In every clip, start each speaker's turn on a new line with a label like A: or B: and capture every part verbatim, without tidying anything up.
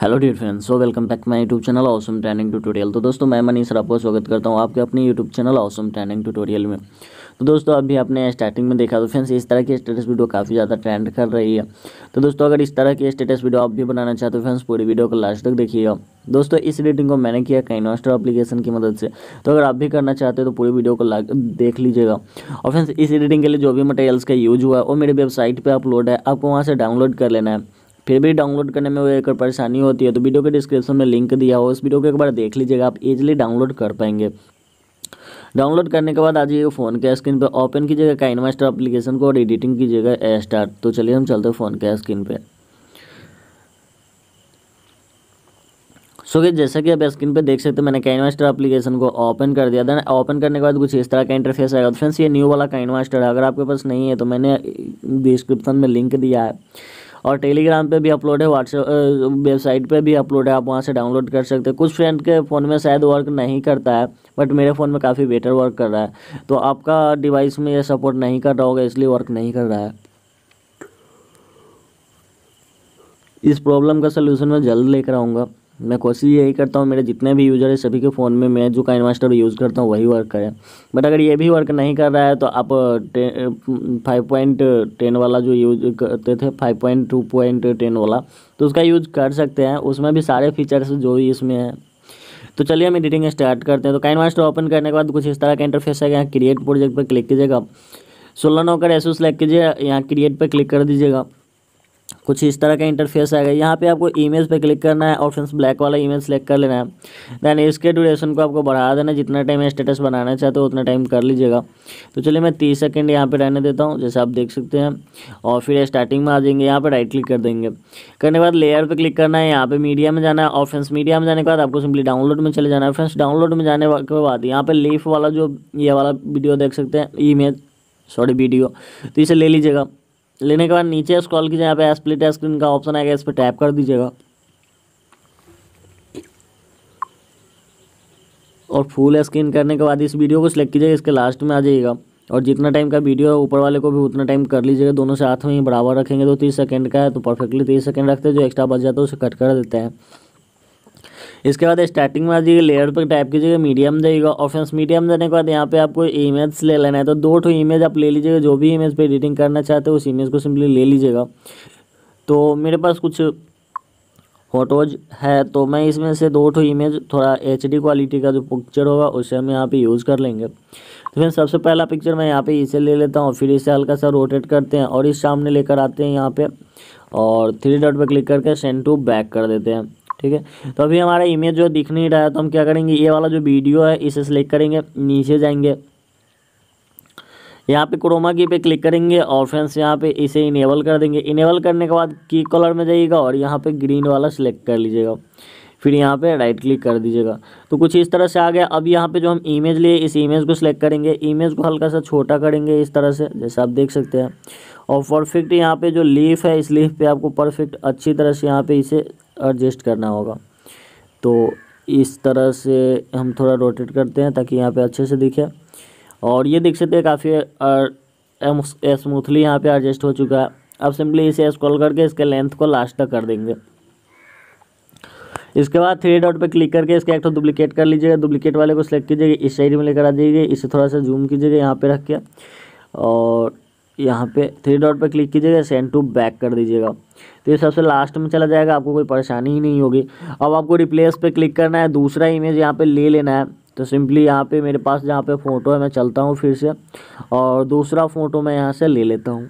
A: Hello dear friends, so welcome back my YouTube channel awesome training tutorial. तो दोस्तों मैं Manish sir आपका स्वागत करता हूं आपके अपने YouTube channel awesome training tutorial में। तो दोस्तों अभी आपने स्टार्टिंग में देखा तो फ्रेंड्स इस तरह की स्टेटस वीडियो काफ़ी ज़्यादा ट्रेंड कर रही है। तो दोस्तों अगर इस तरह की स्टेटस वीडियो आप भी बनाना चाहते हो फ्रेंड्स पूरी वीडियो को लास्ट तक देखिएगा। दोस्तों इस एडिटिंग को मैंने किया काइनमास्टर एप्लीकेशन की मदद से, तो अगर आप भी करना चाहते हो तो पूरी वीडियो को देख लीजिएगा। और फ्रेंड्स इस एडिटिंग के लिए जो भी मटेरियल्स का यूज हुआ है वो मेरी वेबसाइट पर अपलोड है, आपको वहाँ से डाउनलोड कर लेना है। फिर भी डाउनलोड करने में वो एक परेशानी होती है तो वीडियो के डिस्क्रिप्शन में लिंक दिया हो, उस वीडियो को एक बार देख लीजिएगा, आप इजीली डाउनलोड कर पाएंगे। डाउनलोड करने के बाद आ जाइएगा फ़ोन के स्क्रीन पे, ओपन कीजिएगा काइनमास्टर एप्लीकेशन को और एडिटिंग कीजिएगा स्टार्ट। तो चलिए हम चलते हैं फ़ोन के स्क्रीन पे। सो so, जैसा कि आप स्क्रीन पे देख सकते हैं मैंने काइनमास्टर एप्लीकेशन को ओपन कर दिया था। ओपन करने के बाद कुछ इस तरह का इंटरफेस आएगा। तो फ्रेंड्स ये न्यू वाला काइनमास्टर है, अगर आपके पास नहीं है तो मैंने डिस्क्रिप्शन में लिंक दिया है और टेलीग्राम पे भी अपलोड है, व्हाट्सएप वेबसाइट पे भी अपलोड है, आप वहाँ से डाउनलोड कर सकते हैं। कुछ फ्रेंड के फ़ोन में शायद वर्क नहीं करता है बट मेरे फ़ोन में काफ़ी बेटर वर्क कर रहा है। तो आपका डिवाइस में ये सपोर्ट नहीं कर रहा होगा इसलिए वर्क नहीं कर रहा है। इस प्रॉब्लम का सलूशन मैं जल्द लेकर आऊँगा। मैं कोशिश यही करता हूँ मेरे जितने भी यूज़र है सभी के फ़ोन में मैं जो काइनमास्टर यूज़ करता हूँ वही वर्क करे। बट अगर ये भी वर्क नहीं कर रहा है तो आप फाइव पॉइंट टेन वाला जो यूज करते थे, five point two point ten वाला, तो उसका यूज कर सकते हैं। उसमें भी सारे फीचर्स जो भी इसमें है। तो चलिए हम एडिटिंग स्टार्ट करते हैं। तो काइनमास्टर ओपन करने के बाद कुछ इस तरह का इंटरफेस है। यहाँ क्रिएट प्रोजेक्ट पर क्लिक कीजिएगा, सोलह नौ का रेशो सेलेक्ट कीजिए, यहाँ क्रिएट पर क्लिक कर दीजिएगा। कुछ इस तरह का इंटरफेस आएगा। यहाँ पे आपको इमेज पे क्लिक करना है और फ्रेंड्स ब्लैक वाला इमेज सेलेक्ट कर लेना है। दैन इसके ड्यूरेशन को आपको बढ़ा देना है, जितना टाइम स्टेटस बनाना चाहते हो उतना टाइम कर लीजिएगा। तो चलिए मैं तीस सेकंड यहाँ पे रहने देता हूँ जैसे आप देख सकते हैं। और फिर स्टार्टिंग में आ जाएंगे, यहाँ पे राइट क्लिक कर देंगे। करने के बाद लेयर पे क्लिक करना है, यहाँ पे मीडिया में जाना है और फ्रेंड्स मीडिया में जाने के बाद आपको सिंपली डाउनलोड में चले जाना है। फ्रेंड्स डाउनलोड में जाने के बाद यहाँ पे लीफ वाला जो ये वाला वीडियो देख सकते हैं, इमेज सॉरी वीडियो, तो इसे ले लीजिएगा। लेने के बाद नीचे स्क्रॉल कीजिए, यहाँ पे स्प्लिट स्क्रीन का ऑप्शन आएगा, इस पर टैप कर दीजिएगा और फुल स्क्रीन करने के बाद इस वीडियो को सिलेक्ट कीजिएगा, इसके लास्ट में आ जाइएगा और जितना टाइम का वीडियो है ऊपर वाले को भी उतना टाइम कर लीजिएगा। दोनों साथ में ही बराबर रखेंगे। तो तीस सेकंड का है तो परफेक्टली तीस सेकंड रखते हैं, जो एक्स्ट्रा बच जाता है उसे कट कर देते हैं। इसके बाद स्टार्टिंग में आ जाइए, लेयर पर टाइप कीजिएगा, मीडियम जाइएगा और फ्रेंड्स मीडियम जाने के बाद यहाँ पे आपको इमेज ले लेना है। तो दो ठो इमेज आप ले लीजिएगा, जो भी इमेज पे एडिटिंग करना चाहते हो उस इमेज को सिंपली ले लीजिएगा। तो मेरे पास कुछ फोटोज है तो मैं इसमें से दो ठो इमेज थोड़ा एच डी क्वालिटी का जो पिक्चर होगा उसे हम यहाँ पे यूज़ कर लेंगे। तो फिर सबसे पहला पिक्चर मैं यहाँ पे इसे ले लेता हूँ, फिर इसे हल्का सा रोटेट करते हैं और इस सामने लेकर आते हैं यहाँ पे और थ्री डॉट पे क्लिक करके सेंड टू बैक कर देते हैं। ठीक है, तो अभी हमारा इमेज जो दिख नहीं रहा है तो हम क्या करेंगे, ये वाला जो वीडियो है इसे सिलेक्ट करेंगे, नीचे जाएंगे, यहाँ पे क्रोमा की पे क्लिक करेंगे और फ्रेंड्स यहाँ पे इसे इनेबल कर देंगे। इनेबल करने के बाद की कलर में जाइएगा और यहाँ पे ग्रीन वाला सिलेक्ट कर लीजिएगा, फिर यहाँ पे राइट क्लिक कर दीजिएगा। तो कुछ इस तरह से आ गया। अब यहाँ पे जो हम इमेज लिए इस इमेज को सिलेक्ट करेंगे, इमेज को हल्का सा छोटा करेंगे इस तरह से जैसे आप देख सकते हैं और परफेक्ट यहाँ पे जो लीफ है इस लीफ पे आपको परफेक्ट अच्छी तरह से यहाँ पे इसे एडजस्ट करना होगा। तो इस तरह से हम थोड़ा रोटेट करते हैं ताकि यहाँ पे अच्छे से दिखे और ये देख सकते हैं काफ़ी स्मूथली यहाँ पे एडजस्ट हो चुका है। अब सिंपली इसे स्क्रॉल करके इसके लेंथ को लास्ट तक कर देंगे। इसके बाद थ्री डॉट पे क्लिक करके इसका एक तो डुप्लीकेट कर लीजिएगा, डुप्लीकेट वाले को सिलेक्ट कीजिएगा, इस साइड में लेकर आ जाइए, इसे थोड़ा सा जूम कीजिएगा यहाँ पे रख के और यहाँ पे थ्री डॉट पे क्लिक कीजिएगा, सेंड टू बैक कर दीजिएगा। तो ये सबसे लास्ट में चला जाएगा, आपको कोई परेशानी ही नहीं होगी। अब आपको रिप्लेस पे क्लिक करना है, दूसरा इमेज यहाँ पे ले लेना है। तो सिंपली यहाँ पे मेरे पास जहाँ पे फ़ोटो है मैं चलता हूँ फिर से और दूसरा फ़ोटो मैं यहाँ से ले लेता हूँ।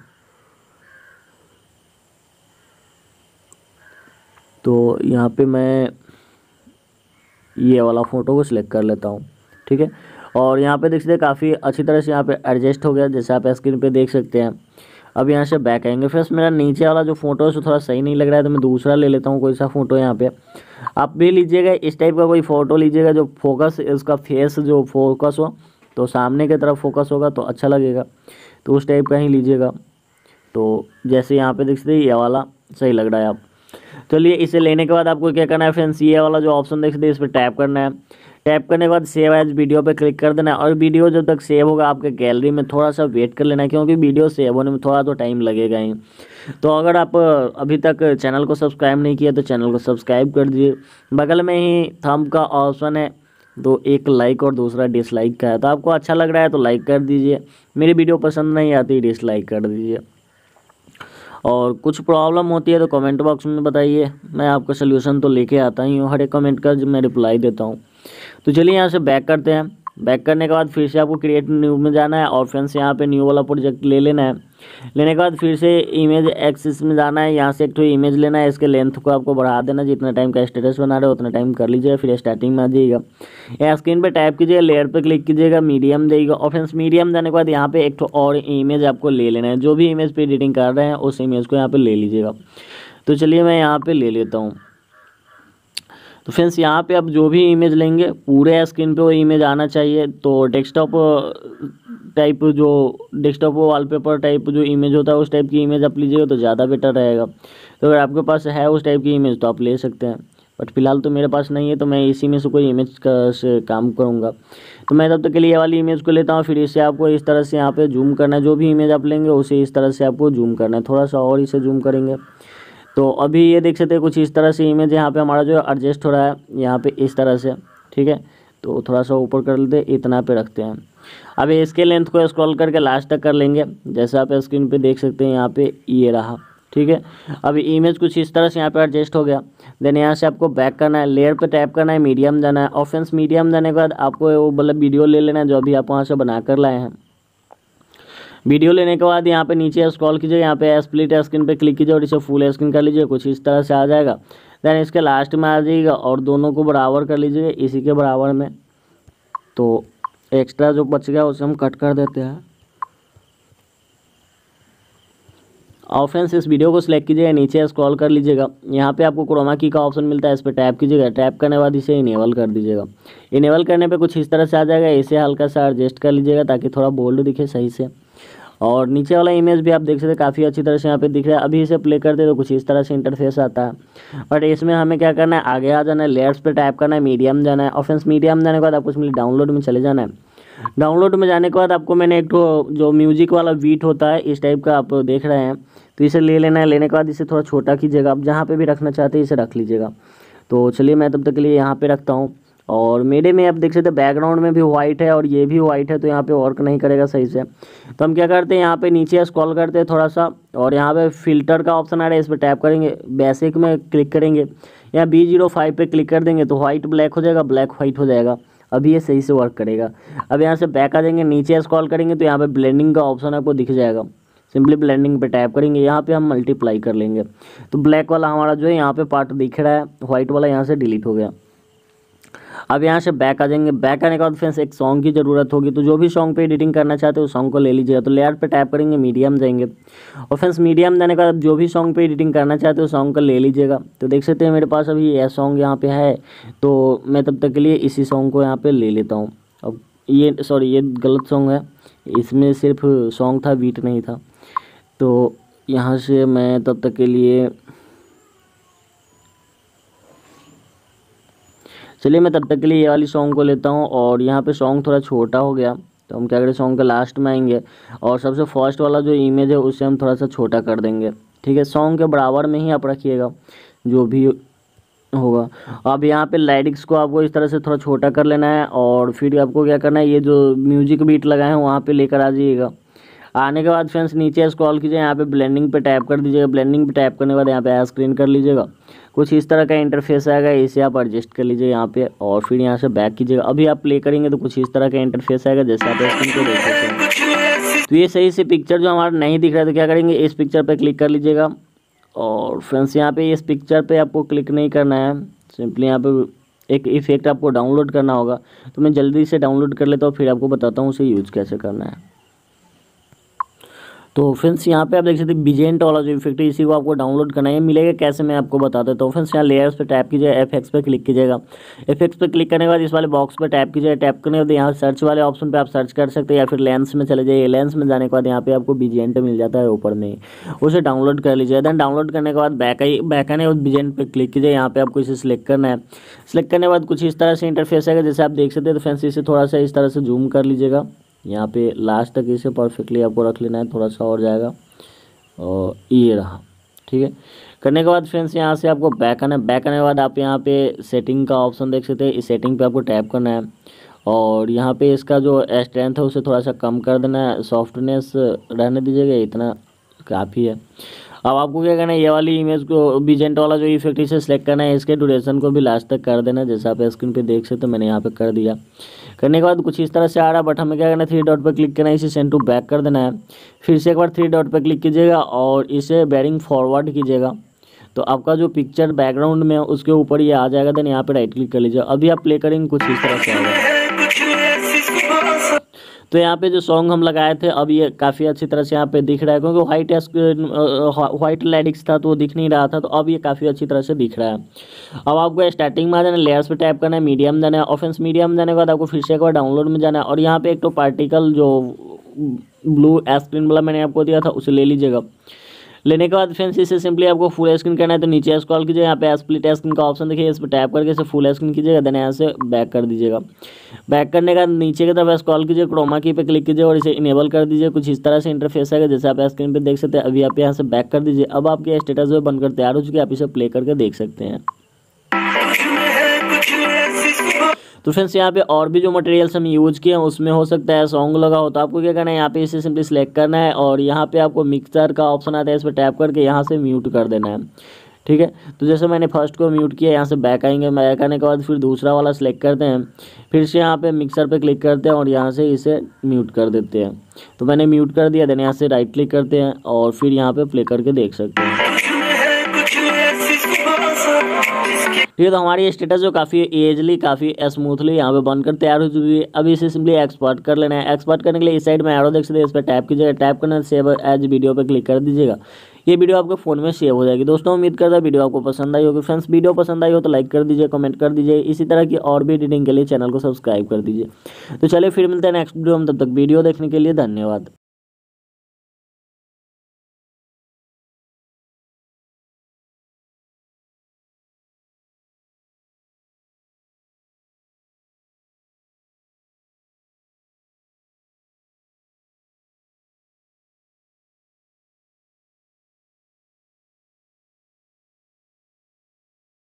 A: तो यहाँ पे मैं ये वाला फ़ोटो को सिलेक्ट कर लेता हूँ। ठीक है, और यहाँ पे देख सकते हैं काफ़ी अच्छी तरह से यहाँ पे एडजस्ट हो गया जैसे आप स्क्रीन पे देख सकते हैं। अब यहाँ से बैक आएंगे। फ्रेंड्स मेरा नीचे वाला जो फोटो है उसको थोड़ा सही नहीं लग रहा है तो मैं दूसरा ले लेता हूँ, कोई सा फोटो यहाँ पे आप भी लीजिएगा, इस टाइप का कोई फ़ोटो लीजिएगा जो फोकस उसका फेस जो फोकस हो तो सामने की तरफ फोकस होगा तो अच्छा लगेगा, तो उस टाइप का ही लीजिएगा। तो जैसे यहाँ पे देख सकते हैं ये वाला सही लग रहा है। आप चलिए इसे लेने के बाद आपको क्या करना है फ्रेंड्स, ये वाला जो ऑप्शन देख सकते हैं इस पर टैप करना है। टैप करने के बाद सेव एज वीडियो पे क्लिक कर देना है और वीडियो जब तक सेव होगा आपके गैलरी में थोड़ा सा वेट कर लेना है, क्योंकि वीडियो सेव होने में थोड़ा तो टाइम लगेगा ही। तो अगर आप अभी तक चैनल को सब्सक्राइब नहीं किया तो चैनल को सब्सक्राइब कर दीजिए। बगल में ही थंब का ऑप्शन है, तो एक लाइक और दूसरा डिसलाइक का है। तो आपको अच्छा लग रहा है तो लाइक कर दीजिए, मेरी वीडियो पसंद नहीं आती डिसलाइक कर दीजिए। और कुछ प्रॉब्लम होती है तो कमेंट बॉक्स में बताइए, मैं आपका सलूशन तो लेके आता ही हूँ, हर एक कमेंट का मैं रिप्लाई देता हूँ। तो चलिए यहाँ से बैक करते हैं। बैक करने के बाद फिर से आपको क्रिएट न्यू में जाना है और फ्रेंड्स यहाँ पे न्यू वाला प्रोजेक्ट ले लेना है। लेने के बाद फिर से इमेज एक्सिस में जाना है, यहाँ से एक तो इमेज लेना है, इसके लेंथ को आपको बढ़ा देना, जितना टाइम का स्टेटस बना रहे हो उतना टाइम कर लीजिएगा। फिर स्टार्टिंग में आ जाइएगा, यहाँ स्क्रीन पे टैप कीजिएगा, लेयर पे क्लिक कीजिएगा, मीडियम देगा और फ्रेंड्स मीडियम जाने के बाद यहाँ पे एक तो और इमेज आपको ले लेना है। जो भी इमेज पे एडिटिंग कर रहे हैं उस इमेज को यहाँ पे ले लीजिएगा। तो चलिए मैं यहाँ पे ले लेता हूँ। तो फ्रेंड्स यहाँ पे आप जो भी इमेज लेंगे पूरे स्क्रीन पे वो इमेज आना चाहिए। तो डेस्कटॉप टाइप जो डेस्कटॉप वॉलपेपर टाइप जो इमेज होता है उस टाइप की इमेज आप लीजिएगा तो ज़्यादा बेटर रहेगा। तो अगर आपके पास है उस टाइप की इमेज तो आप ले सकते हैं, बट फिलहाल तो मेरे पास नहीं है, तो मैं इसी में से कोई इमेज का से काम करूँगा। तो मैं तब तक के लिए ये वाली इमेज को लेता हूँ। फिर इसे आपको इस तरह से यहाँ पे जूम करना है, जो भी इमेज आप लेंगे उसे इस तरह से आपको जूम करना है। थोड़ा सा और इसे जूम करेंगे तो अभी ये देख सकते हैं कुछ इस तरह से इमेज यहाँ पे हमारा जो एडजस्ट हो रहा है यहाँ पे इस तरह से, ठीक है। तो थोड़ा सा ऊपर कर लेते, इतना पे रखते हैं। अब इसके लेंथ को स्क्रॉल करके लास्ट तक कर लेंगे, जैसा आप स्क्रीन पे देख सकते हैं यहाँ पे ये रहा, ठीक है। अब इमेज कुछ इस तरह से यहाँ पे एडजस्ट हो गया। देन यहाँ से आपको बैक करना है, लेयर पे टैप करना है, मीडियम जाना है। ऑप्शंस मीडियम जाने के बाद आपको वो मतलब वीडियो ले लेना है जो अभी आप वहाँ से बना कर लाए हैं। वीडियो लेने के बाद यहाँ पे नीचे स्क्रॉल कीजिए, यहाँ पे स्प्लिट स्क्रीन पे क्लिक कीजिए और इसे फुल स्क्रीन कर लीजिए, कुछ इस तरह से आ जाएगा। देन इसके लास्ट में आ जाइएगा और दोनों को बराबर कर लीजिए इसी के बराबर में। तो एक्स्ट्रा जो बच गया उसे हम कट कर देते हैं। और फ्रेंड्स इस वीडियो को सिलेक्ट कीजिएगा, नीचे स्क्रॉल कर लीजिएगा, यहाँ पे आपको क्रोमा की का ऑप्शन मिलता है, इस पर टैप कीजिएगा। टैप करने के बाद इसे इनेबल कर दीजिएगा। इनेबल करने पे कुछ इस तरह से आ जाएगा, इसे हल्का सा एडजस्ट कर लीजिएगा ताकि थोड़ा बोल्ड दिखे सही से। और नीचे वाला इमेज भी आप देख सकते हैं काफ़ी अच्छी तरह से यहाँ पे दिख रहा है। अभी इसे प्ले कर दे तो कुछ इस तरह से इंटरफेस आता है। और इसमें हमें क्या करना है, आगे आ जाना है, लेयर्स पे टैप करना है, मीडियम जाना है। और फ्रेंड्स मीडियम जाने के बाद आपको इसमें डाउनलोड में चले जाना है। डाउनलोड में जाने के बाद आपको मैंने एक तो जो म्यूजिक वाला बीट होता है इस टाइप का आप देख रहे हैं, तो इसे ले लेना है। लेने के बाद इसे थोड़ा छोटा कीजिएगा, आप जहाँ पे भी रखना चाहते हैं इसे रख लीजिएगा। तो चलिए मैं तब तक के लिए यहाँ पे रखता हूँ। और मेरे में आप देख सकते हैं बैकग्राउंड में भी वाइट है और ये भी वाइट है, तो यहाँ पे वर्क नहीं करेगा सही से। तो हम क्या करते हैं, यहाँ पे नीचे स्क्रॉल करते हैं थोड़ा सा और यहाँ पे फिल्टर का ऑप्शन आ रहा है, इस पर टैप करेंगे, बेसिक में क्लिक करेंगे, यहाँ बी जीरो फाइव पे क्लिक कर देंगे तो वाइट ब्लैक हो जाएगा, ब्लैक वाइट हो जाएगा। अभी ये सही से वर्क करेगा। अब यहाँ से बैक आ जाएंगे, नीचे स्क्रॉल करेंगे तो यहाँ पे ब्लेंडिंग का ऑप्शन आपको दिख जाएगा, सिंपली ब्लेंडिंग पे टैप करेंगे, यहाँ पे हम मल्टीप्लाई कर लेंगे। तो ब्लैक वाला हमारा जो है यहाँ पे पार्ट दिख रहा है, व्हाइट वाला यहाँ से डिलीट हो गया। अब यहाँ से बैक आ जाएंगे। बैक आने के बाद फ्रेंड्स एक सॉन्ग की ज़रूरत होगी, तो जो भी सॉन्ग पे एडिटिंग करना चाहते हो उस सॉन्ग को ले लीजिएगा। तो लेयर पे टैप करेंगे, मीडियम जाएंगे और फ्रेंड्स मीडियम जाने के बाद जो भी सॉन्ग पे एडिटिंग करना चाहते हो सॉन्ग को ले लीजिएगा। तो देख सकते हैं मेरे पास अभी यह सॉन्ग यहाँ पे है, तो मैं तब तक के लिए इसी सॉन्ग को यहाँ पे ले लेता हूँ। अब ये सॉरी ये गलत सॉन्ग है, इसमें सिर्फ सॉन्ग था, बीट नहीं था। तो यहाँ से मैं तब तक के लिए चलिए मैं तब तक के लिए ये वाली सॉन्ग को लेता हूँ। और यहाँ पे सॉन्ग थोड़ा छोटा हो गया तो हम क्या करें, सॉन्ग के लास्ट में आएंगे और सबसे फर्स्ट वाला जो इमेज है उसे हम थोड़ा सा छोटा कर देंगे, ठीक है। सॉन्ग के बराबर में ही आप रखिएगा जो भी होगा। अब यहाँ पे लाइटिक्स को आपको इस तरह से थोड़ा छोटा कर लेना है और फिर आपको क्या करना है, ये जो म्यूजिक बीट लगाए हैं वहाँ पर लेकर आ जाइएगा। आने के बाद फ्रेंड्स नीचे स्क्रॉल कीजिए, यहाँ पे ब्लेंडिंग पे टैप कर दीजिएगा। ब्लेंडिंग पे टैप करने के बाद यहाँ पे स्क्रीन कर लीजिएगा, कुछ इस तरह का इंटरफेस आएगा, इसे आप एडजस्ट कर लीजिए यहाँ पे और फिर यहाँ से बैक कीजिएगा। अभी आप प्ले करेंगे तो कुछ इस तरह का इंटरफेस आएगा जैसे आप स्क्रीन पे देख सकते हैं। तो ये सही से पिक्चर जो हमारा नहीं दिख रहा है तो क्या करेंगे, इस पिक्चर पर क्लिक कर लीजिएगा। और फ्रेंड्स यहाँ पे इस पिक्चर पर आपको क्लिक नहीं करना है, सिंपली यहाँ पे एक इफेक्ट आपको डाउनलोड करना होगा। तो मैं जल्दी से डाउनलोड कर लेता हूँ, फिर आपको बताता हूँ उसे यूज़ कैसे करना है। तो फ्रेंड्स यहाँ पे आप देख सकते हैं बिजेंट वाला जो इफेक्ट है इसी को आपको डाउनलोड करना है। मिलेगा कैसे मैं आपको बता देता हूँ। फ्रेंड्स यहाँ लेयर्स पे टैप कीजिए, एफएक्स पे क्लिक कीजिएगा। एफएक्स पे क्लिक करने के बाद इस वाले बॉक्स पे टैप कीजिए। टैप करने के बाद यहाँ सर्च वाले ऑप्शन पे आप सर्च कर सकते हैं या फिर लेंस में चले जाइए। लेंस में जाने के बाद यहाँ पे आपको बिजेंट मिल जाता है ऊपर में, उसे डाउनलोड कर लीजिए। देन डाउनलोड करने के बाद बैक आई बैक आने के बाद बिजेंट पे क्लिक कीजिए। यहाँ पे आपको इसे सिलेक्ट करना है। सिलेक्ट करने के बाद कुछ इस तरह से इंटरफेस आएगा जैसे आप देख सकते हैं। तो फ्रेंड्स इसे थोड़ा सा इस तरह से जूम कर लीजिएगा। यहाँ पे लास्ट तक इसे परफेक्टली आपको रख लेना है, थोड़ा सा और जाएगा और ये रहा। ठीक है, करने के बाद फ्रेंड्स यहाँ से आपको बैक आना है। बैक आने के बाद आप यहाँ पे सेटिंग का ऑप्शन देख सकते हैं। इस सेटिंग पे आपको टैप करना है और यहाँ पे इसका जो स्ट्रेंथ है उसे थोड़ा सा कम कर देना है। सॉफ्टनेस रहने दीजिएगा, इतना काफ़ी है। अब आपको क्या करना है, ये वाली इमेज को बिजेंट वाला जो इफेक्ट इसे सेलेक्ट करना है। इसके ड्यूरेशन को भी लास्ट तक कर देना है जैसा आप स्क्रीन पे देख सकते हो। मैंने यहाँ पे कर दिया। करने के बाद कुछ इस तरह से आ रहा, बट हमें क्या करना है, थ्री डॉट पर क्लिक करना है, इसे सेंड टू बैक कर देना है। फिर से एक बार थ्री डॉट पर क्लिक कीजिएगा और इसे बेरिंग फॉरवर्ड कीजिएगा। तो आपका जो पिक्चर बैकग्राउंड में है उसके ऊपर ये आ जाएगा। देन यहाँ पे राइट क्लिक कर लीजिए। अभी आप प्ले करेंगे कुछ इस तरह से आएगा। तो यहाँ पे जो सॉन्ग हम लगाए थे अब ये काफ़ी अच्छी तरह से यहाँ पे दिख रहा है, क्योंकि वाइट वाइट लाइटिक्स था तो वो दिख नहीं रहा था। तो अब ये काफ़ी अच्छी तरह से दिख रहा है। अब आपको स्टार्टिंग में आ जाना है, लेयर्स पे टैप करना है, मीडियम जाना है। ऑफेंस मीडियम जाने के बाद आपको फिर से एक बार डाउनलोड में जाना है और यहाँ पे एक तो पार्टिकल जो ब्लू स्क्रीन वाला मैंने आपको दिया था उसे ले लीजिएगा। लेने के बाद फ्रेंड्स इसे सिंपली आपको फुल स्क्रीन करना है। तो नीचे स्क्रॉल कीजिए, यहाँ पे स्प्लिट स्क्रीन का ऑप्शन देखिए, इस पर टैप करके इसे फुल स्क्रीन कीजिएगा। देन यहाँ से बैक कर दीजिएगा। बैक करने का नीचे की तरफ स्क्रॉल कीजिए, क्रोमा की पे क्लिक कीजिए और इसे इनेबल कर दीजिए। कुछ इस तरह से इंटरफेस आएगा जैसे आप स्क्रीन पे देख सकते हैं। अभी आप यहाँ से बैक कर दीजिए। अब आपके स्टेटस जो बनकर तैयार हो चुकी है, आप इसे प्ले करके देख सकते हैं। तो फ्रेंड्स यहाँ पे और भी जो मटेरियल्स हम यूज किए हैं उसमें हो सकता है सॉन्ग लगा हो। तो आपको क्या करना है, यहाँ पे इसे सिंपली सिलेक्ट करना है और यहाँ पे आपको मिक्सर का ऑप्शन आता है, इस पर टैप करके यहाँ से म्यूट कर देना है। ठीक है, तो जैसे मैंने फर्स्ट को म्यूट किया, यहाँ से बैक आएंगे। बैक आने के बाद फिर दूसरा वाला सिलेक्ट करते हैं, फिर से यहाँ पे मिक्सर पे क्लिक करते हैं और यहाँ से इसे म्यूट कर देते हैं। तो मैंने म्यूट कर दिया। देन यहाँ से राइट क्लिक करते हैं और फिर यहाँ पे प्ले करके देख सकते हैं। ठीक है, तो हमारी स्टेटस जो काफ़ी एजली काफ़ी स्मूथली यहाँ पे बनकर तैयार हो चुकी है। अभी इसे सिंपली एक्सपोर्ट कर लेना है। एक्सपोर्ट करने के लिए इस साइड में एरो देख सकते हैं, इस पर टैप कीजिएगा। टैप करना सेव एज वीडियो पे क्लिक कर दीजिएगा। ये वीडियो आपके फ़ोन में सेव हो जाएगी। दोस्तों उम्मीद करता है वीडियो आपको पसंद आई होगी। फ्रेंड्स वीडियो पसंद आई हो तो लाइक कर दीजिए, कमेंट कर दीजिए। इसी तरह की और भी एडिटिंग के लिए चैनल को सब्सक्राइब कर दीजिए। तो चलिए फिर मिलते हैं नेक्स्ट वीडियो में, तब तक वीडियो देखने के लिए धन्यवाद।